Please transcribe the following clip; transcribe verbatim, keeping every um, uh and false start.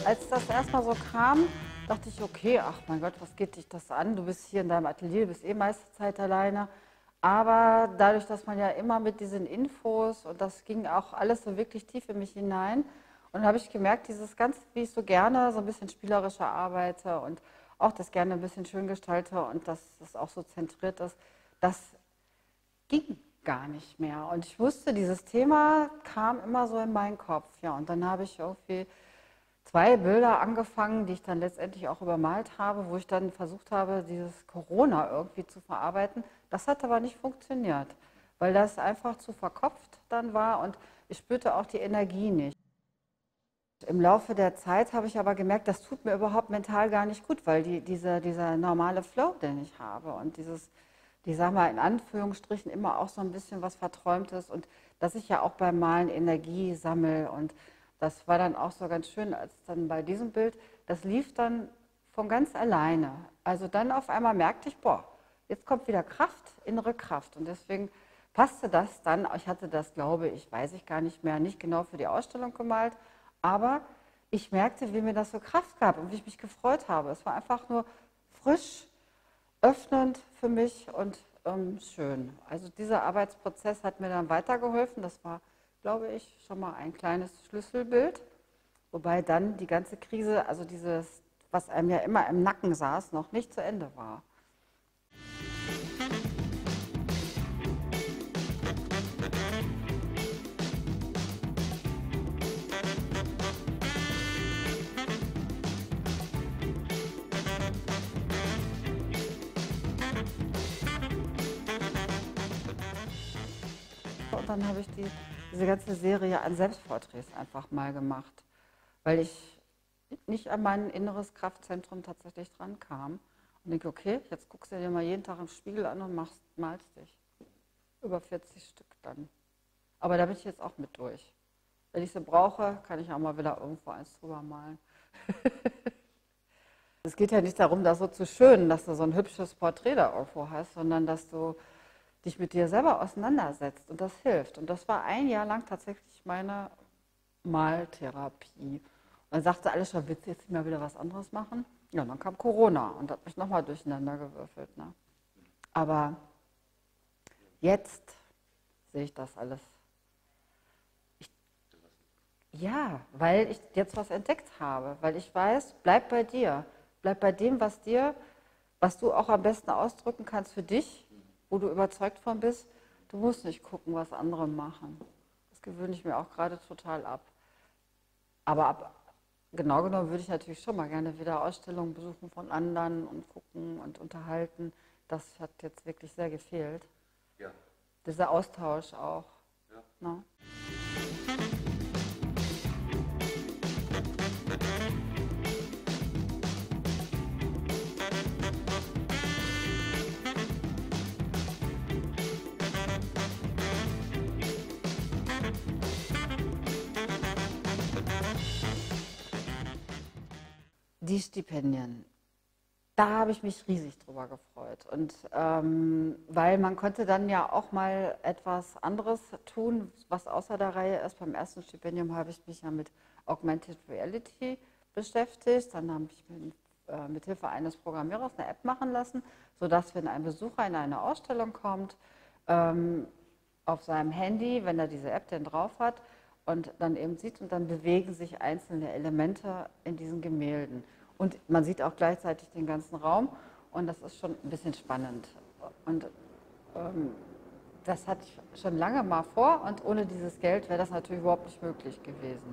Als das erstmal so kam, dachte ich, okay, ach mein Gott, was geht dich das an? Du bist hier in deinem Atelier, du bist eh meiste Zeit alleine. Aber dadurch, dass man ja immer mit diesen Infos und das ging auch alles so wirklich tief in mich hinein. Und dann habe ich gemerkt, dieses ganz, wie ich so gerne so ein bisschen spielerischer arbeite und auch das gerne ein bisschen schön gestalte und dass das auch so zentriert ist, das ging gar nicht mehr. Und ich wusste, dieses Thema kam immer so in meinen Kopf. Ja, und dann habe ich irgendwie zwei Bilder angefangen, die ich dann letztendlich auch übermalt habe, wo ich dann versucht habe, dieses Corona irgendwie zu verarbeiten. Das hat aber nicht funktioniert, weil das einfach zu verkopft dann war und ich spürte auch die Energie nicht. Im Laufe der Zeit habe ich aber gemerkt, das tut mir überhaupt mental gar nicht gut, weil die, dieser, dieser normale Flow, den ich habe und dieses, die sag mal in Anführungsstrichen immer auch so ein bisschen was Verträumtes und dass ich ja auch beim Malen Energie sammle und das war dann auch so ganz schön, als dann bei diesem Bild, das lief dann von ganz alleine. Also dann auf einmal merkte ich, boah, jetzt kommt wieder Kraft, innere Kraft und deswegen passte das dann, ich hatte das, glaube ich, weiß ich gar nicht mehr, nicht genau für die Ausstellung gemalt, aber ich merkte, wie mir das so Kraft gab und wie ich mich gefreut habe. Es war einfach nur frisch, öffnend für mich und ähm, schön. Also dieser Arbeitsprozess hat mir dann weitergeholfen. Das war, glaube ich, schon mal ein kleines Schlüsselbild. Wobei dann die ganze Krise, also dieses, was einem ja immer im Nacken saß, noch nicht zu Ende war. Und dann habe ich die, diese ganze Serie an Selbstporträts einfach mal gemacht, weil ich nicht an mein inneres Kraftzentrum tatsächlich dran kam. Und denke, okay, jetzt guckst du dir mal jeden Tag im Spiegel an und machst, malst dich. Über vierzig Stück dann. Aber da bin ich jetzt auch mit durch. Wenn ich sie brauche, kann ich auch mal wieder irgendwo eins drüber malen. Es geht ja nicht darum, das so zu schönen, dass du so ein hübsches Porträt da irgendwo hast, sondern dass du dich mit dir selber auseinandersetzt und das hilft. Und das war ein Jahr lang tatsächlich meine Maltherapie. Und dann sagte alles schon, willst du jetzt mal wieder was anderes machen? Ja, dann kam Corona und hat mich nochmal durcheinander gewürfelt. Ne? Aber jetzt sehe ich das alles. Ich, ja, weil ich jetzt was entdeckt habe, weil ich weiß, bleib bei dir. Bleib bei dem, was dir, was du auch am besten ausdrücken kannst für dich, wo du überzeugt von bist. Du musst nicht gucken, was andere machen. Das gewöhne ich mir auch gerade total ab. Aber ab, genau genommen würde ich natürlich schon mal gerne wieder Ausstellungen besuchen von anderen und gucken und unterhalten. Das hat jetzt wirklich sehr gefehlt. Ja. Dieser Austausch auch. Ja. Ne? Die Stipendien, da habe ich mich riesig drüber gefreut. Und ähm, weil man konnte dann ja auch mal etwas anderes tun, was außer der Reihe ist. Beim ersten Stipendium habe ich mich ja mit Augmented Reality beschäftigt. Dann habe ich mit, äh, mit Hilfe eines Programmierers eine App machen lassen, sodass, wenn ein Besucher in eine Ausstellung kommt, ähm, auf seinem Handy, wenn er diese App denn drauf hat, und dann eben sieht und dann bewegen sich einzelne Elemente in diesen Gemälden. Und man sieht auch gleichzeitig den ganzen Raum und das ist schon ein bisschen spannend. Und ähm, das hatte ich schon lange mal vor und ohne dieses Geld wäre das natürlich überhaupt nicht möglich gewesen.